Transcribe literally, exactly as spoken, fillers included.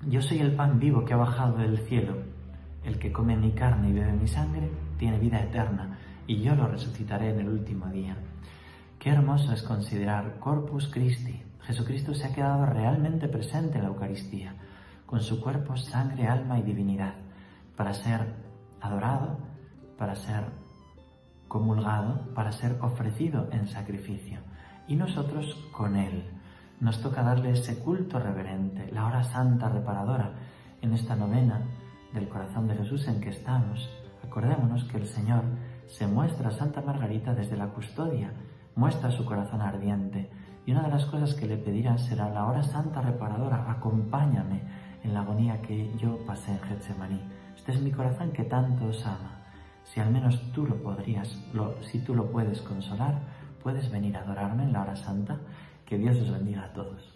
Yo soy el pan vivo que ha bajado del cielo. El que come mi carne y bebe mi sangre tiene vida eterna, y yo lo resucitaré en el último día. Qué hermoso es considerar Corpus Christi. Jesucristo se ha quedado realmente presente en la Eucaristía, con su cuerpo, sangre, alma y divinidad, para ser adorado, para ser comulgado, para ser ofrecido en sacrificio. Y nosotros con Él. Nos toca darle ese culto reverente, la hora santa reparadora, en esta novena del corazón de Jesús en que estamos. Acordémonos que el Señor se muestra a Santa Margarita desde la custodia, muestra su corazón ardiente, y una de las cosas que le pedirá será la hora santa reparadora. Acompáñame en la agonía que yo pasé en Getsemaní. Este es mi corazón que tanto os ama. Si al menos tú lo podrías, lo, si tú lo puedes consolar, puedes venir a adorarme en la hora santa. Que Dios os bendiga a todos.